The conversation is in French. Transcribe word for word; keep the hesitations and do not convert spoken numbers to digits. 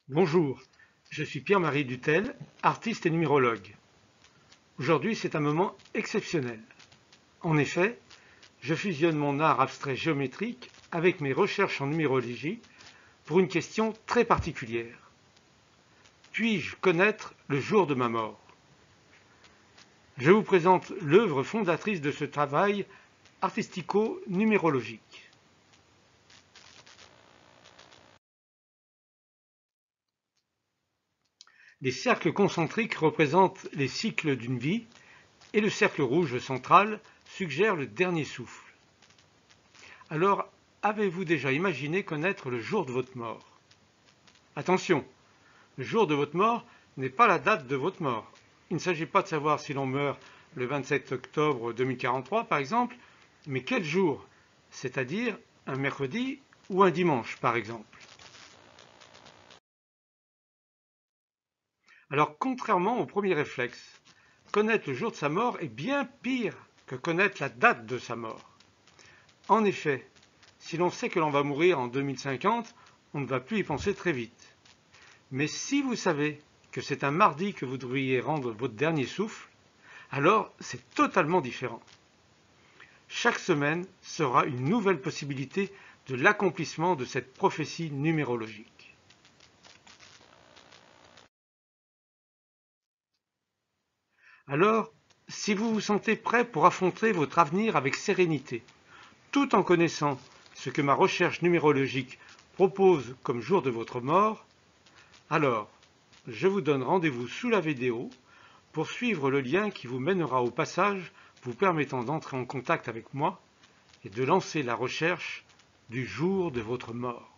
Bonjour, je suis Pierre-Marie Dutel, artiste et numérologue. Aujourd'hui, c'est un moment exceptionnel. En effet, je fusionne mon art abstrait géométrique avec mes recherches en numérologie pour une question très particulière. Puis-je connaître le jour de ma mort? Je vous présente l'œuvre fondatrice de ce travail artistico-numérologique. Les cercles concentriques représentent les cycles d'une vie et le cercle rouge central suggère le dernier souffle. Alors, avez-vous déjà imaginé connaître le jour de votre mort? Attention, le jour de votre mort n'est pas la date de votre mort. Il ne s'agit pas de savoir si l'on meurt le vingt-sept octobre deux mille quarante-trois, par exemple, mais quel jour, c'est-à-dire un mercredi ou un dimanche, par exemple. Alors, contrairement au premier réflexe, connaître le jour de sa mort est bien pire que connaître la date de sa mort. En effet, si l'on sait que l'on va mourir en deux mille cinquante, on ne va plus y penser très vite. Mais si vous savez que c'est un mardi que vous devriez rendre votre dernier souffle, alors c'est totalement différent. Chaque semaine sera une nouvelle possibilité de l'accomplissement de cette prophétie numérologique. Alors, si vous vous sentez prêt pour affronter votre avenir avec sérénité, tout en connaissant ce que ma recherche numérologique propose comme jour de votre mort, alors je vous donne rendez-vous sous la vidéo pour suivre le lien qui vous mènera au passage vous permettant d'entrer en contact avec moi et de lancer la recherche du jour de votre mort.